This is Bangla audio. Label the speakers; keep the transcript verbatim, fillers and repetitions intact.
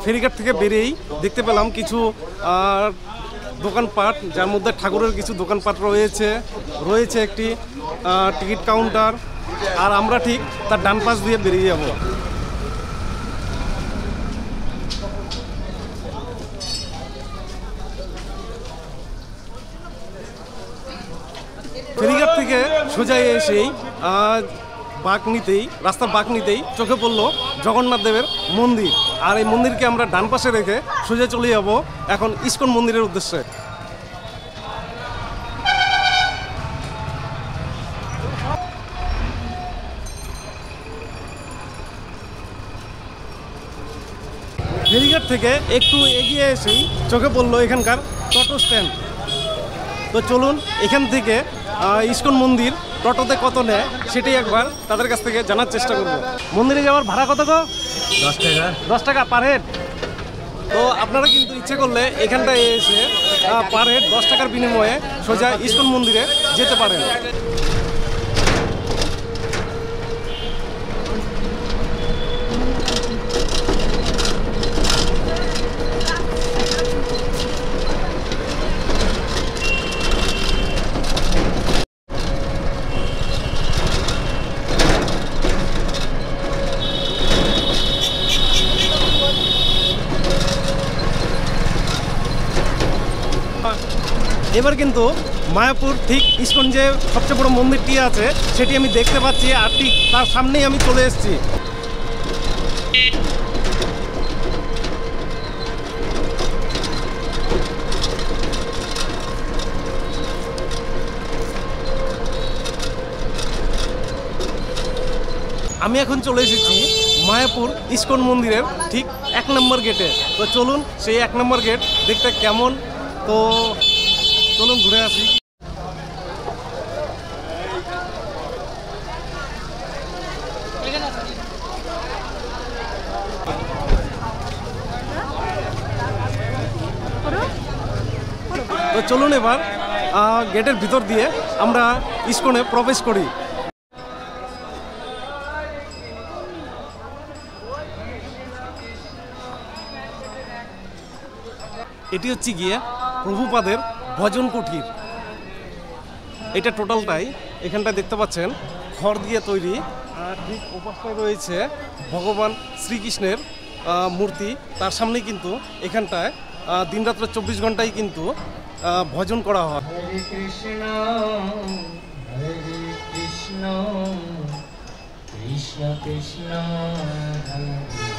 Speaker 1: ফেরিঘাট থেকে বেরিয়েই দেখতে পেলাম কিছু দোকানপাট, যার মধ্যে ঠাকুরের কিছু দোকানপাট রয়েছে রয়েছে একটি টিকিট কাউন্টার। আর আমরা ঠিক তার ডান পাশ দিয়ে বেরিয়ে যাব। ফেরিঘাট থেকে সোজা এসেই বাঁক নিতেই রাস্তার বাঁক নিতেই চোখে পড়ল জগন্নাথ দেবের মন্দির। আর এই মন্দিরকে আমরা ডান পাশে রেখে সোজা চলে যাব এখন ইস্কন মন্দিরের উদ্দেশ্যে। ফেরিঘাট থেকে একটু এগিয়ে এসেই চোখে পড়লো এখানকার টোটো স্ট্যান্ড। তো চলুন এখান থেকে ইস্কন মন্দির টোটোতে কত নেয় সেটাই একবার তাদের কাছ থেকে জানার চেষ্টা করব। মন্দিরে যাওয়ার ভাড়া কত গো?
Speaker 2: দশ টাকা।
Speaker 1: দশ টাকা পার হেড। তো আপনারা কিন্তু ইচ্ছে করলে এখানটায় এসে পার হেড দশ টাকার বিনিময়ে সোজা ইস্কন মন্দিরে যেতে পারেন। এবার কিন্তু মায়াপুর ঠিক ইস্কন যে সবচেয়ে বড় মন্দিরটি আছে সেটি আমি দেখতে পাচ্ছি, আর ঠিক তার সামনেই আমি চলে এসেছি। আমি এখন চলে এসেছি মায়াপুর ইস্কন মন্দিরের ঠিক এক নম্বর গেটে। তো চলুন সেই এক নম্বর গেট দেখতে কেমন, তো চলুন ঘুরে আসি। তো চলুন এবার গেটের ভিতর দিয়ে আমরা ইস্কনে প্রবেশ করি। এটি হচ্ছে গিয়ে প্রভুপাদের ভজন কুঠির। এটা টোটালটাই এখানটা দেখতে পাচ্ছেন খড় দিয়ে তৈরি। আর ঠিক ওপাশটায় রয়েছে ভগবান শ্রীকৃষ্ণের মূর্তি। তার সামনে কিন্তু এখানটায় দিনরাত্র চব্বিশ ঘন্টায় কিন্তু ভজন করা হয়।
Speaker 3: হরে কৃষ্ণ হরে কৃষ্ণ কৃষ্ণ কৃষ্ণ হরে